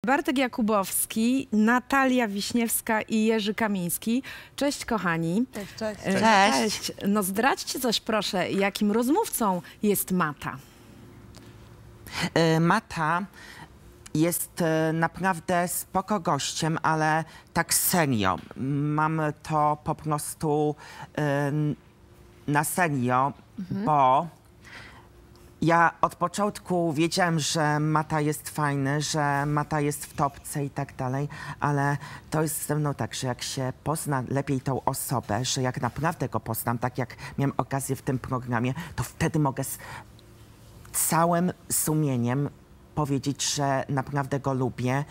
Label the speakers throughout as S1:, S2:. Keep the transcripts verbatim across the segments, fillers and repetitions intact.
S1: Bartek Jakubowski, Natalia Wiśniewska i Jerzy Kamiński. Cześć, kochani.
S2: Cześć, cześć.
S1: E,
S2: Cześć.
S1: Cześć. No zdradźcie coś, proszę, jakim rozmówcą jest Mata?
S3: E, Mata jest e, naprawdę spoko gościem, ale tak serio. Mam to po prostu e, na serio, mhm. bo ja od początku wiedziałem, że Mata jest fajny, że Mata jest w topce i tak dalej, ale to jest ze mną tak, że jak się pozna lepiej tą osobę, że jak naprawdę go poznam, tak jak miałem okazję w tym programie, to wtedy mogę z całym sumieniem powiedzieć, że naprawdę go lubię.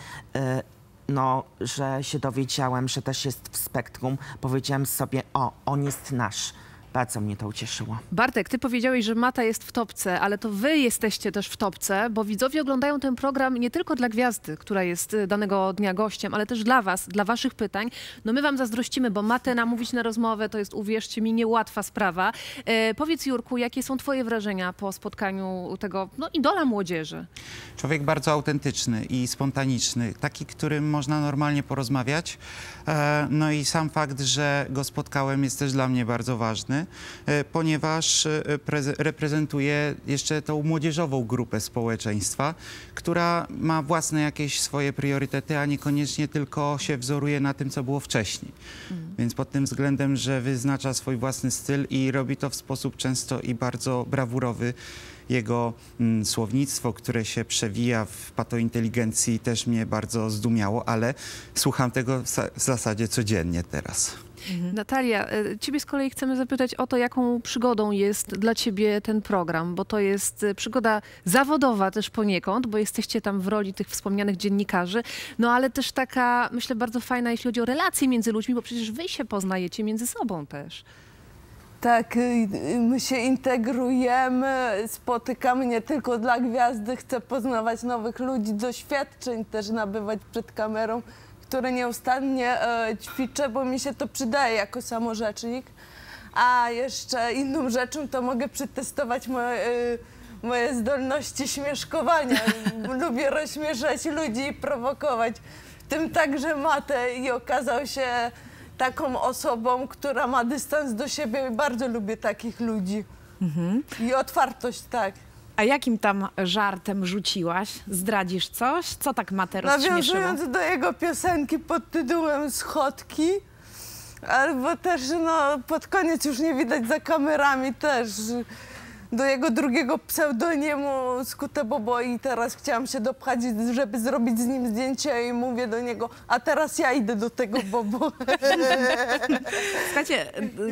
S3: No, że się dowiedziałem, że też jest w Spektrum. Powiedziałem sobie, o, on jest nasz. Bardzo mnie to ucieszyło.
S4: Bartek, ty powiedziałeś, że Mata jest w topce, ale to wy jesteście też w topce, bo widzowie oglądają ten program nie tylko dla gwiazdy, która jest danego dnia gościem, ale też dla was, dla waszych pytań. No my wam zazdrościmy, bo Matę namówić na rozmowę to jest, uwierzcie mi, niełatwa sprawa. E, powiedz, Jurku, jakie są twoje wrażenia po spotkaniu tego, no, idola młodzieży?
S5: Człowiek bardzo autentyczny i spontaniczny, taki, którym można normalnie porozmawiać. E, no i sam fakt, że go spotkałem, jest też dla mnie bardzo ważny, ponieważ reprezentuje jeszcze tą młodzieżową grupę społeczeństwa, która ma własne jakieś swoje priorytety, a niekoniecznie tylko się wzoruje na tym, co było wcześniej. Mm. Więc pod tym względem, że wyznacza swój własny styl i robi to w sposób często i bardzo brawurowy. Jego mm, słownictwo, które się przewija w patointeligencji, też mnie bardzo zdumiało, ale słucham tego w, w zasadzie codziennie teraz.
S4: Mhm. Natalia, ciebie z kolei chcemy zapytać o to, jaką przygodą jest dla ciebie ten program, bo to jest przygoda zawodowa też poniekąd, bo jesteście tam w roli tych wspomnianych dziennikarzy, no ale też taka, myślę, bardzo fajna, jeśli chodzi o relacje między ludźmi, bo przecież wy się poznajecie między sobą też.
S2: Tak, my się integrujemy, spotykamy nie tylko dla gwiazdy, chcę poznawać nowych ludzi, doświadczeń też nabywać przed kamerą, które nieustannie e, ćwiczę, bo mi się to przydaje jako samorzecznik. A jeszcze inną rzeczą to mogę przetestować moje, e, moje zdolności śmieszkowania. Lubię rozśmieszać ludzi i prowokować, w tym także Matę, i okazał się taką osobą, która ma dystans do siebie i bardzo lubię takich ludzi. Mhm. I otwartość, tak.
S1: A jakim tam żartem rzuciłaś? Zdradzisz coś? Co tak Matę rozśmieszyło?
S2: Nawiązując do jego piosenki pod tytułem Schodki, albo też no, pod koniec już nie widać za kamerami też do jego drugiego pseudonimu Skute Bobo, i teraz chciałam się dopchać, żeby zrobić z nim zdjęcie, i mówię do niego, a teraz ja idę do tego Bobo.
S1: Słuchajcie,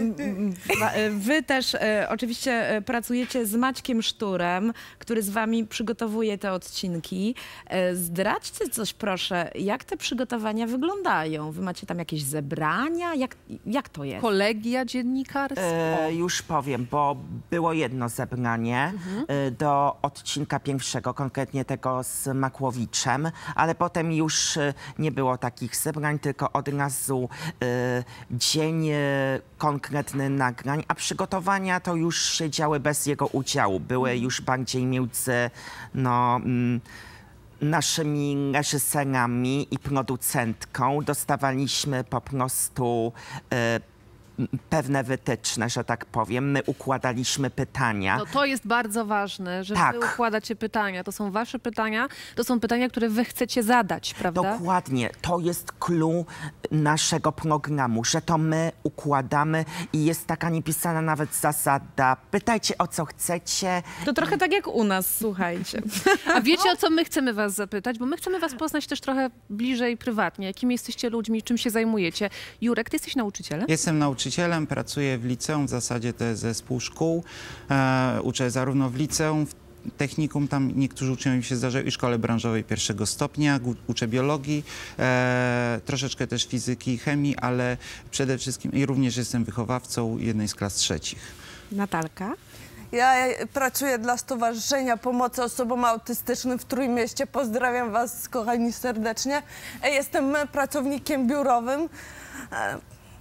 S1: wy też oczywiście pracujecie z Maćkiem Szturem, który z wami przygotowuje te odcinki. Zdradźcie coś, proszę, jak te przygotowania wyglądają? Wy macie tam jakieś zebrania? Jak, jak to jest?
S4: Kolegia dziennikarskie?
S3: E, już powiem, bo było jedno zebranie mhm. do odcinka pierwszego, konkretnie tego z Makłowiczem, ale potem już nie było takich zebrań, tylko od razu e, dzień e, konkretny nagrań, a przygotowania to już się działy bez jego udziału. Były mhm. już bardziej między no, mm, naszymi reżyserami i producentką. Dostawaliśmy po prostu e, pewne wytyczne, że tak powiem. My układaliśmy pytania.
S4: No to jest bardzo ważne, że
S3: tak.
S4: wy układacie pytania. To są wasze pytania, to są pytania, które wy chcecie zadać, prawda?
S3: Dokładnie. To jest clue naszego programu, że to my układamy i jest taka niepisana nawet zasada. Pytajcie, o co chcecie.
S1: To trochę tak jak u nas, słuchajcie.
S4: A wiecie, o co my chcemy was zapytać? Bo my chcemy was poznać też trochę bliżej prywatnie. Jakimi jesteście ludźmi, czym się zajmujecie? Jurek, ty jesteś nauczycielem?
S5: Jestem nauczycielem. Pracuję w liceum, w zasadzie to jest zespół szkół. E, uczę zarówno w liceum, w technikum, tam niektórzy uczniowie mi się zdarzają, i szkole branżowej pierwszego stopnia. Uczę biologii, e, troszeczkę też fizyki i chemii, ale przede wszystkim i również jestem wychowawcą jednej z klas trzecich.
S1: Natalka?
S2: Ja pracuję dla Stowarzyszenia Pomocy Osobom Autystycznym w Trójmieście. Pozdrawiam was, kochani, serdecznie. Jestem pracownikiem biurowym.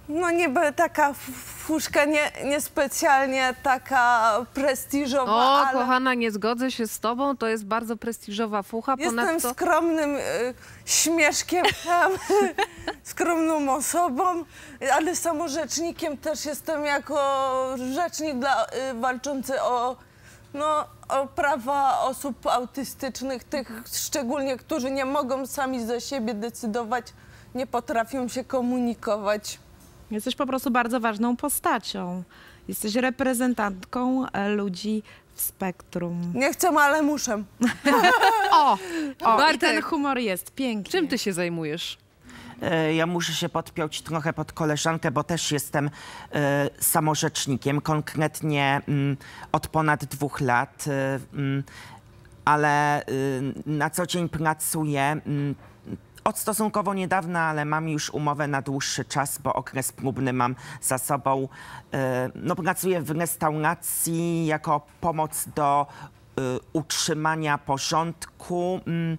S2: No niby taka fuszka nie, niespecjalnie taka prestiżowa,
S4: O,
S2: ale
S4: kochana, nie zgodzę się z tobą, to jest bardzo prestiżowa fucha.
S2: jestem
S4: Ponadto...
S2: skromnym y, śmieszkiem, tam, skromną osobą, ale samorzecznikiem też jestem jako rzecznik dla, y, walczący o, no, o prawa osób autystycznych, tych szczególnie, którzy nie mogą sami za siebie decydować, nie potrafią się komunikować.
S1: Jesteś po prostu bardzo ważną postacią. Jesteś reprezentantką e, ludzi w spektrum.
S2: Nie chcę, ale muszę.
S4: O,
S1: O, i
S4: Bartek,
S1: ten humor jest piękny.
S4: czym ty się zajmujesz?
S3: E, Ja muszę się podpiąć trochę pod koleżankę, bo też jestem e, samorzecznikiem, konkretnie mm, od ponad dwóch lat, e, mm, ale y, na co dzień pracuję mm, od stosunkowo niedawna, ale mam już umowę na dłuższy czas, bo okres próbny mam za sobą. E, No, pracuję w restauracji jako pomoc do y, utrzymania porządku mm,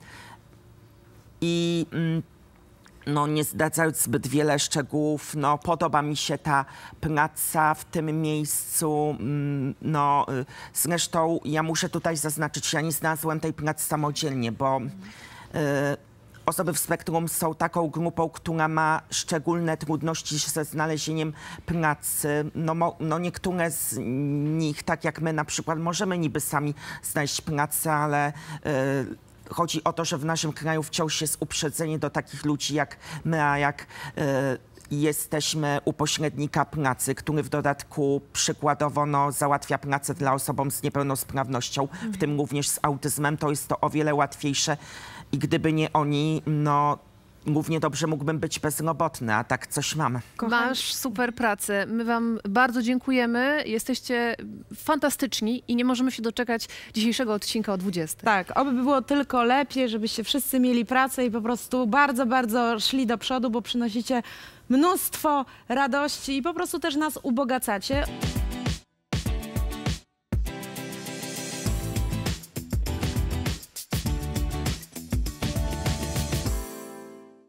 S3: i mm, no, nie zdradzając zbyt wiele szczegółów, no, podoba mi się ta praca w tym miejscu. mm, No, y, zresztą ja muszę tutaj zaznaczyć, ja nie znalazłem tej pracy samodzielnie, bo y, osoby w spektrum są taką grupą, która ma szczególne trudności ze znalezieniem pracy. No, mo, no niektóre z nich, tak jak my na przykład, możemy niby sami znaleźć pracę, ale y, chodzi o to, że w naszym kraju wciąż jest uprzedzenie do takich ludzi jak my, a jak y, jesteśmy u pośrednika pracy, który w dodatku przykładowo no, załatwia pracę dla osobom z niepełnosprawnością, mhm. w tym również z autyzmem, to jest to o wiele łatwiejsze i gdyby nie oni, no równie dobrze mógłbym być bezrobotny, a tak coś mam.
S4: Masz super pracę. My wam bardzo dziękujemy. Jesteście fantastyczni i nie możemy się doczekać dzisiejszego odcinka o dwudziestej.
S1: Tak, oby było tylko lepiej, żebyście wszyscy mieli pracę i po prostu bardzo, bardzo szli do przodu, bo przynosicie mnóstwo radości i po prostu też nas ubogacacie.